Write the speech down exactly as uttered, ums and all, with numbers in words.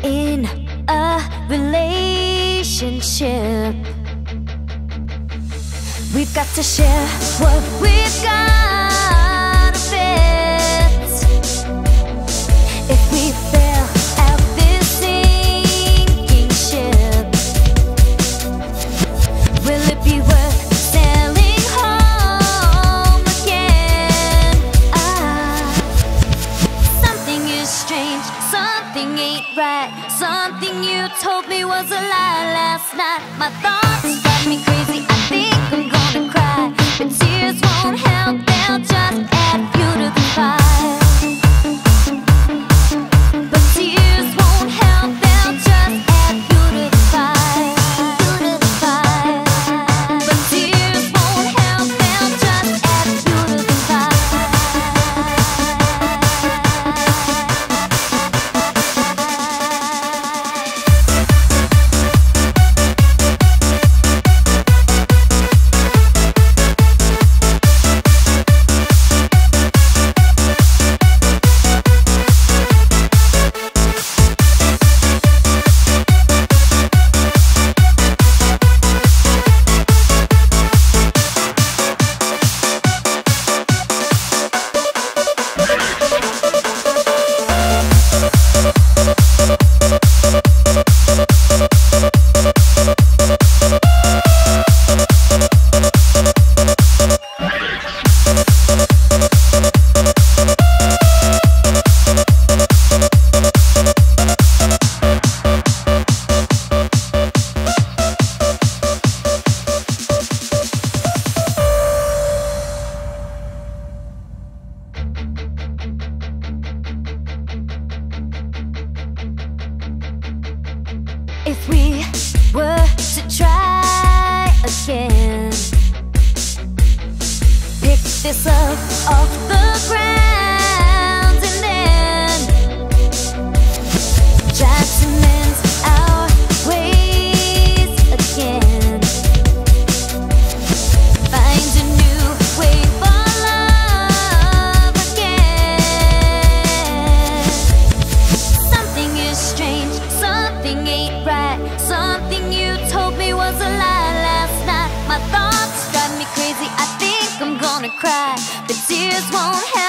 in a relationship. We've got to share what we've got a bit. If we fail out this sinking ship, will it be worth sailing home again? Ah, something is strange, something ain't right. Something you told me was a lie last night. My thoughts drive me crazy, I think I'm gonna cry, but tears won't help, they'll just add fuel to the fire. But tears won't help, they'll just add fuel to the fire. Fuel to the fire. But tears won't help, they'll just add fuel to the fire. If we were to try again, pick this up off the ground and then try to mend our ways again. Find a new way for love again. Something is strange, something ain't right. Something you told me was a lie last night. My thoughts drive me crazy, I think I'm gonna cry, but tears won't help.